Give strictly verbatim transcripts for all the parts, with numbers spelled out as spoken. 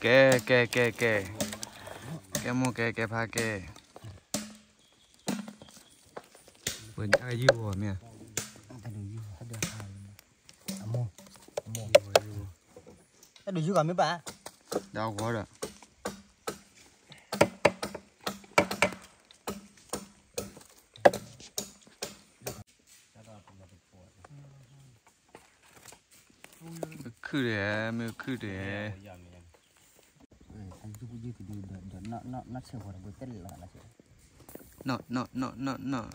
kè kè kè kè kè mua kè kè phá kè bữa nay dư rồi mẹ được chưa cả mấy bà đau quá rồi khử để mẹ khử để nó nó nó sẽ vào buổi tết là nó sẽ nọ nọ nọ nọ nọ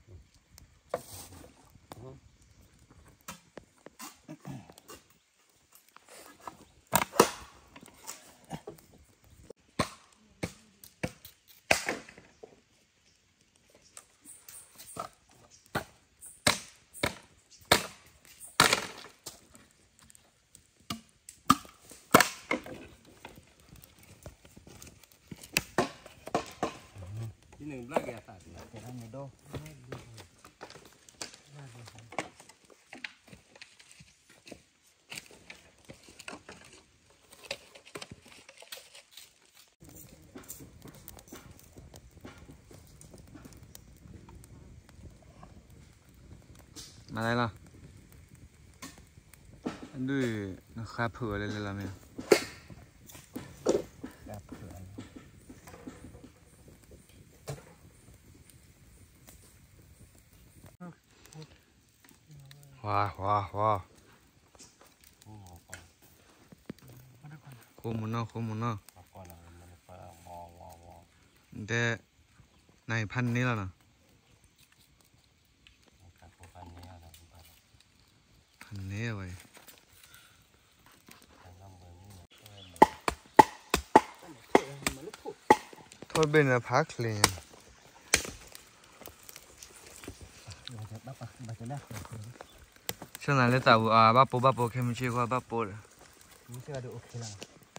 Ini belakang ya tadi. Jangan itu. mà đây là anh đưa nó khá phở lên lên làm gì wow wow wow khô muốn nó khô muốn nó để nàyพันนี้แล้วนะพันนี้ไว้โทษเป็นอะไรพักเลยช่วงนั้นเลยแต่ว่าบ้าปูบ้าปูแค่ไม่ใช่ว่าบ้าปูเลยไม่ใช่ว่าดูโอเคแล้ว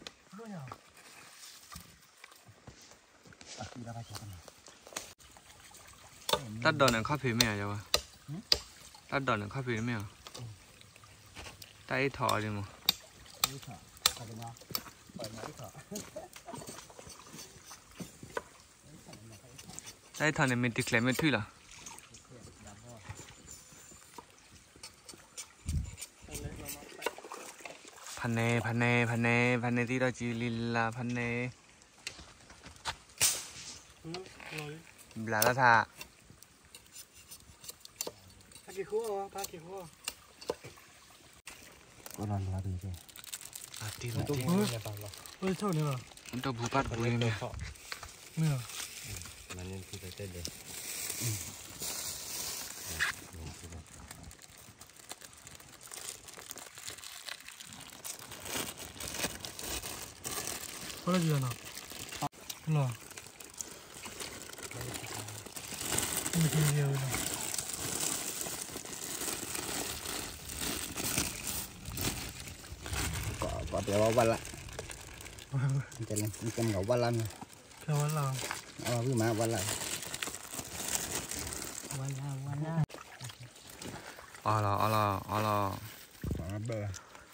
ตัดดอนเนี่ยข้าผีไม่เอาจ้ะวะตัดดอนเนี่ยข้าผีไม่เอาตัดไอ้ถอดิมั้งตัดไอ้ถอเนี่ยมันติดแกลไม่ถุยละพันเนพันเนพันเนพันเนที่เราจีลิลลาพันเนบลาลาธาพักกี่คู่อ่ะพักกี่คู่ก็นอนมาดีเลยอาทิตย์ละทีเนี่ยปังหรอเฮ้ยเท่านี้เหรอมันต้องผูกปัดบุยเนี่ยไม่เหรอมันยังคือเต้นเลยอะไรอยู่น่ะหรอไม่กินเยอะนะก็ก็เดี๋ยววันละมันจะมันจะเหงาวันละมั้ยแค่วันละเอาพี่มาวันละวันละวันละอ๋อละอ๋อละอ๋อละอ๋อเบอร์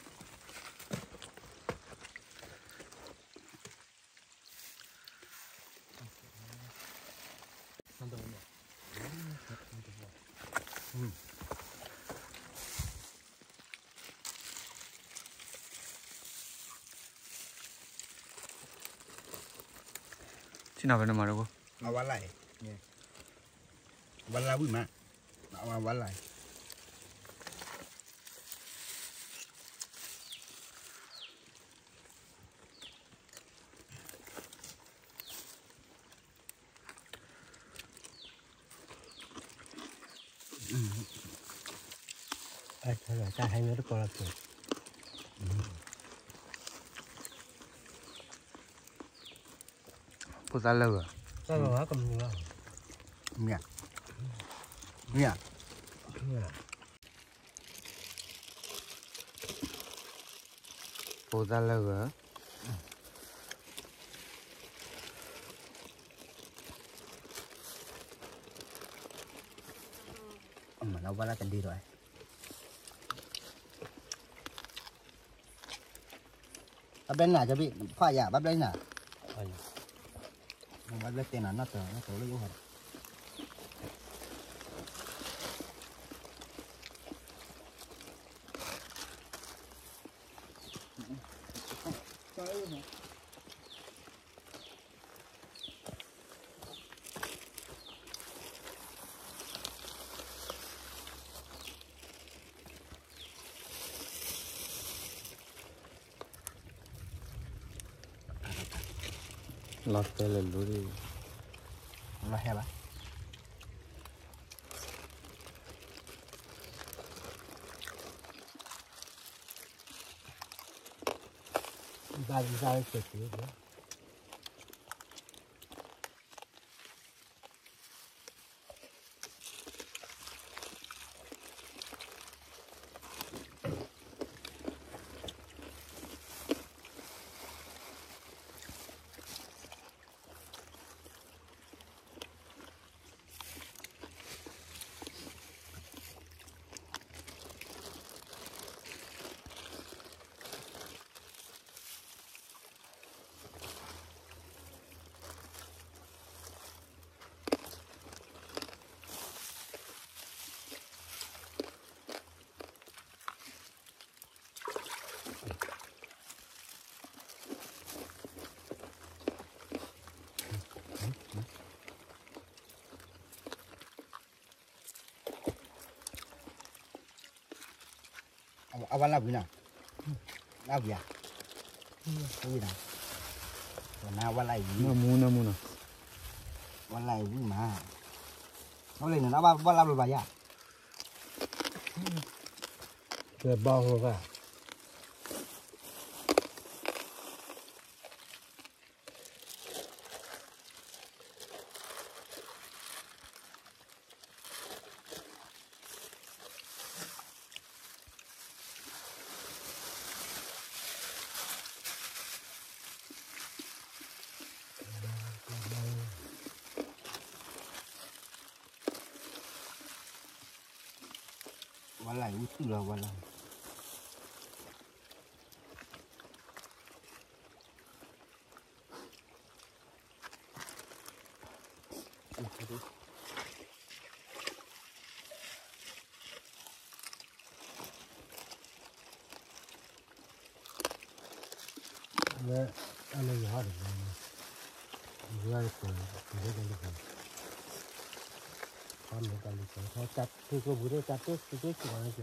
ที่nàoไปนมาแล้วกูเอาวันไหลเนี่ยวันละวิ่งมาเอามาวันไหลไอ้เธอจะให้เนื้อตัวกระตุ้นพูดอะไรเหรอก็แบบว่ากับเนื้อเนี่ยเนี่ยเนี่ยพูดอะไรเหรอเหมือนเราว่าเรากันดีด้วย bắt lên là cho bị khoa giả bắt lên là bắt lên tên là nó tờ nó tờ lấy vô hả lọt tay là lúa đi là heo á ra ra cái gì đó awal lagu na lagu ya lagu na na awal lagi namu namu na awal lagi mà nó lên nó bao bao lâu rồi bà ya cái bao rồi cả walai utu lah walai Nah, ana ya har. Dia itu, dia kan itu. Kan bukan itu. Kalau cat, tu kau boleh cat tu, tu tu cuma aja.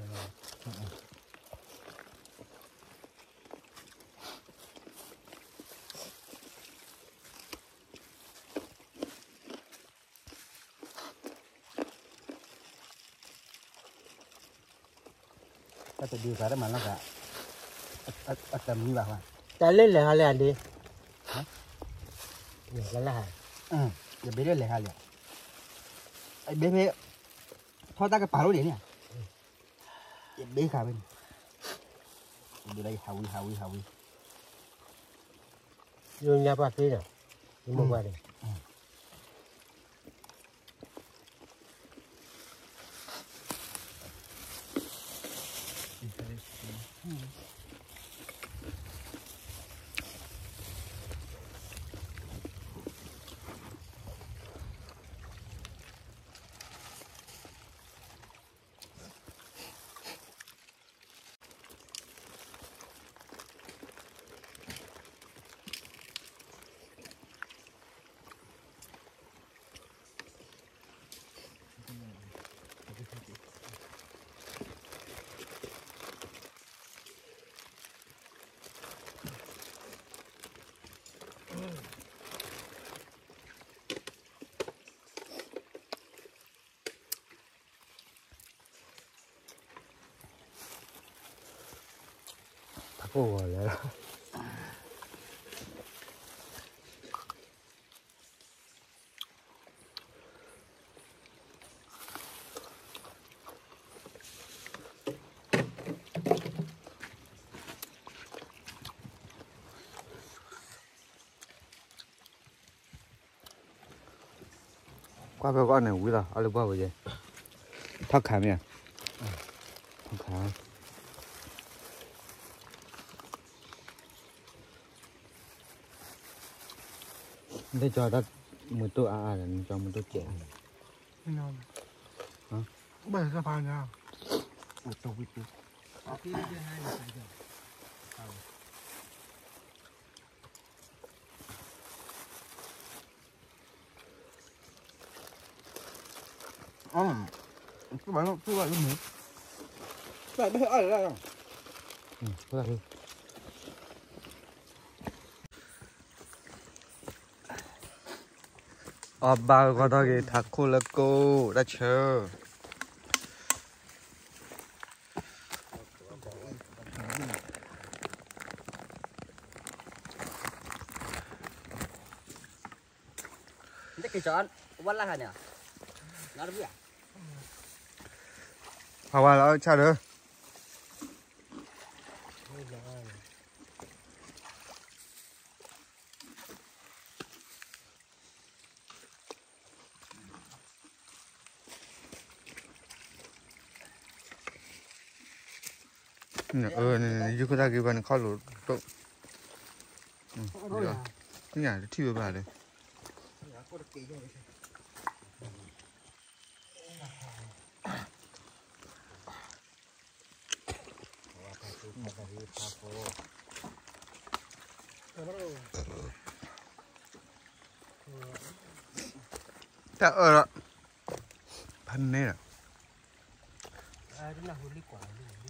Kata dia sekarang malah tak ada murah lah. Tali lah hal yang di. Hah? Ya lah. Hmm, ya beda lah hal ya. Ai beda, thao ta cái bảo đấy nhỉ? Ya beda cả bên. Đi đây hawi hawi hawi. Yung nhà bác đi nào, đi mua qua đi. Ồ là qua cái con này quý là ở đâu bao giờ thắc khám nhỉ thắc khám để cho đất một tô à à cho một tô trẻ ngon hả bảy cái phàn nha một tô vịt đi ờ cái bạn cái bạn cái gì bạn bây giờ ở đây không ừ có là 아빠 바닥에 다콜라고 라쳐 cái cái chọn vẫn là hả nhỉ nó đúng vậy 봐봐 나 차를 ờ này như có ra cái bàn khó lụt tốt cái nhà nó thiêu bà đấy ta ở đó thân này à à, đúng là hồn đi quả